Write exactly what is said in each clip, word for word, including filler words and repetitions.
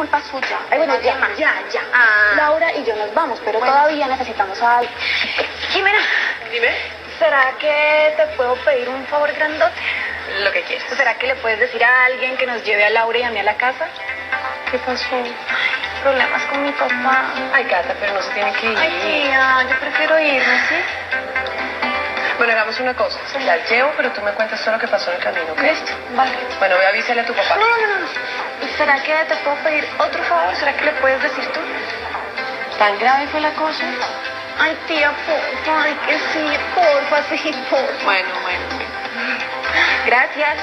culpa suya. Ay, bueno, ya, Nadie más. ya, ya. Ah. Laura y yo nos vamos, pero Bueno. todavía necesitamos a alguien. Jimena, Dime. ¿Será que te puedo pedir un favor grandote? Lo que quieras. ¿Será que le puedes decir a alguien que nos lleve a Laura y a mí a la casa? ¿Qué pasó? Problemas con mi papá. Ay, Cata, pero no se tiene que ir. Ay, tía, yo prefiero irme, ¿sí? Bueno, hagamos una cosa. La llevo, pero tú me cuentas todo lo que pasó en el camino, ¿ok? Listo, vale. Bueno, ve, avísale a tu papá. No, no, no, no. ¿Será que te puedo pedir otro favor? ¿Será que le puedes decir tú? ¿Tan grave fue la cosa? Ay, tía, porfa, ay, que sí, porfa, sí, porfa. Bueno, bueno, bueno. Gracias.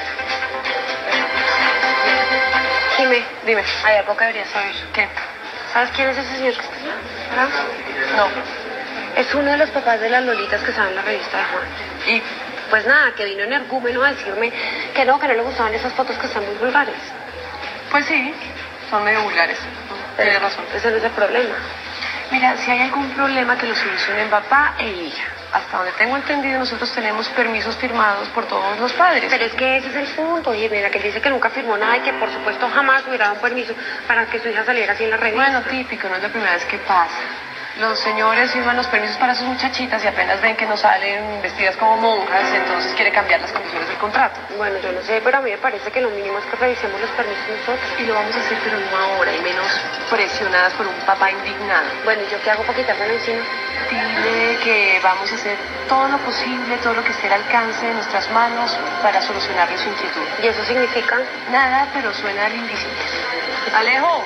Jimé, dime. Hay algo que deberías saber. ¿Qué? ¿Sabes quién es ese señor que está allá? ¿Verdad? No. Es uno de los papás de las lolitas que salen en la revista de Juan. ¿Y? Pues nada, que vino energúmeno a decirme que no, que no le gustaban esas fotos que están muy vulgares. Pues sí, son medio vulgares. Tienes razón. Ese no es el problema. Mira, si hay algún problema que lo solucionen papá e hija. Hasta donde tengo entendido, nosotros tenemos permisos firmados por todos los padres. Pero es que ese es el punto, y mira, que él dice que nunca firmó nada y que por supuesto jamás hubiera dado un permiso para que su hija saliera así en la revista. Bueno, típico, no es la primera vez que pasa. Los señores firman los permisos para sus muchachitas y apenas ven que no salen vestidas como monjas, entonces quiere cambiar las condiciones del contrato. Bueno, yo no sé, pero a mí me parece que lo mínimo es que revisemos los permisos nosotros. Y lo vamos a hacer, pero no ahora, y menos presionadas por un papá indignado. Bueno, ¿y yo qué hago para quitármelo encima? Dile que vamos a hacer todo lo posible, todo lo que esté al alcance de nuestras manos para solucionarle su inquietud. ¿Y eso significa? Nada, pero suena lindísimo. Alejo.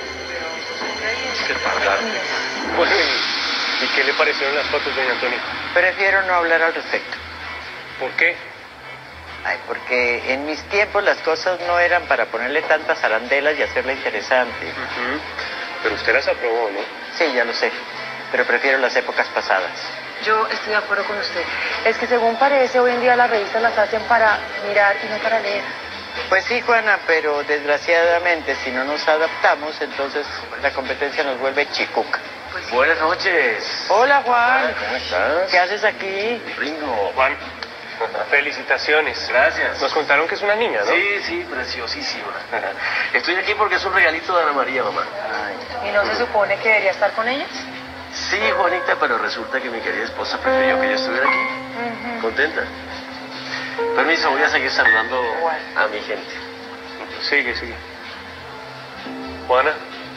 Se tardaron. Bueno, ¿y qué le parecieron las fotos, doña Antonia? Prefiero no hablar al respecto. ¿Por qué? Ay, porque en mis tiempos las cosas no eran para ponerle tantas arandelas y hacerla interesante. Ujú. Pero usted las aprobó, ¿no? Sí, ya lo sé, pero prefiero las épocas pasadas. Yo estoy de acuerdo con usted. Es que según parece, hoy en día las revistas las hacen para mirar y no para leer. Pues sí, Juana, pero desgraciadamente si no nos adaptamos, entonces la competencia nos vuelve chicuca. Pues Buenas noches. Hola, Juan. ¿Cómo estás? ¿Qué haces aquí? Ringo. Juan, felicitaciones. Gracias. Nos contaron que es una niña, ¿no? Sí, sí, preciosísima. Estoy aquí porque es un regalito de Ana María, mamá. ¿Y no se supone que debería estar con ellas? Sí, Juanita, pero resulta que mi querida esposa prefirió que yo estuviera aquí. ¿Contenta? Permiso, voy a seguir saludando a mi gente. Sigue, sigue. Juana,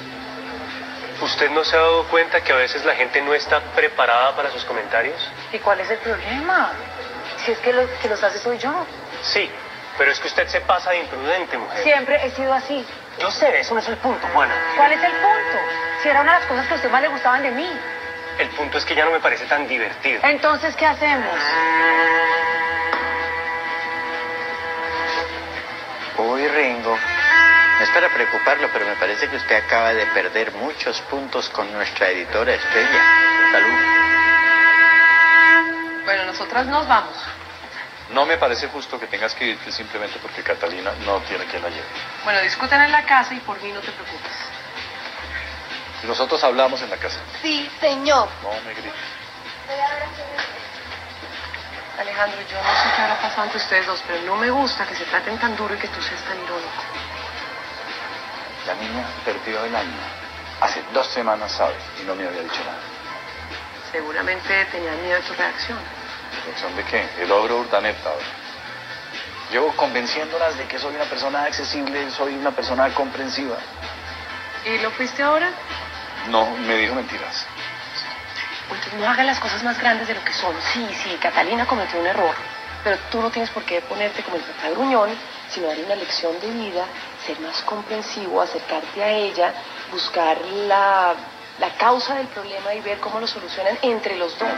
¿usted no se ha dado cuenta que a veces la gente no está preparada para sus comentarios? ¿Y cuál es el problema? Si es que lo que los hace soy yo. Sí, pero es que usted se pasa de imprudente, mujer. Siempre he sido así. Yo sé, eso no es el punto, Juana. ¿Cuál es el punto? Si era una de las cosas que a usted más le gustaban de mí. El punto es que ya no me parece tan divertido. Entonces, ¿qué hacemos? Uy, Ringo. No es para preocuparlo, pero me parece que usted acaba de perder muchos puntos con nuestra editora estrella. Salud. Bueno, nosotras nos vamos. No me parece justo que tengas que irte simplemente porque Catalina no tiene quien la lleve. Bueno, discuten en la casa y por mí no te preocupes. Nosotros hablamos en la casa. Sí, señor. No me grites. Alejandro, yo no sé qué habrá pasado entre ustedes dos, pero no me gusta que se traten tan duro y que tú seas tan irónico. La niña perdió el año. Hace dos semanas, ¿sabes? Y no me había dicho nada. Seguramente tenía miedo de tu reacción. ¿Reacción de qué? El ogro Urdaneta. Llevo convenciéndolas de que soy una persona accesible, soy una persona comprensiva. ¿Y lo fuiste ahora? No, me dijo mentiras. Pues no hagas las cosas más grandes de lo que son. Sí, sí, Catalina cometió un error, pero tú no tienes por qué ponerte como el papá gruñón, sino darle una lección de vida, ser más comprensivo, acercarte a ella, buscar la, la causa del problema y ver cómo lo solucionan entre los dos.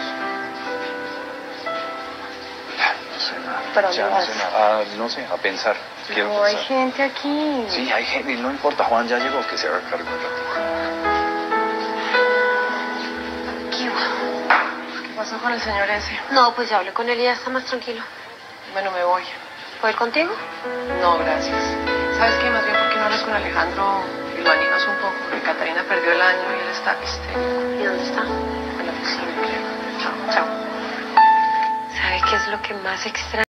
No sé nada. ¿Para dónde Ya no vas? sé nada. Ah, no sé, a pensar. Quiero No hay pensar. gente aquí. Sí, hay gente, no importa, Juan ya llegó, que se haga cargo un ratito. ¿Qué pasó con el señor ese? No, pues ya hablé con él y ya está más tranquilo. Bueno, me voy. ¿Puedo ir contigo? No, gracias. ¿Sabes qué? Más bien, ¿por qué no hablas con Alejandro y lo animas un poco? Porque Catalina perdió el año y él está histérico. ¿Y dónde está? En la oficina, creo. Chao. Chao. ¿Sabe qué es lo que más extraña?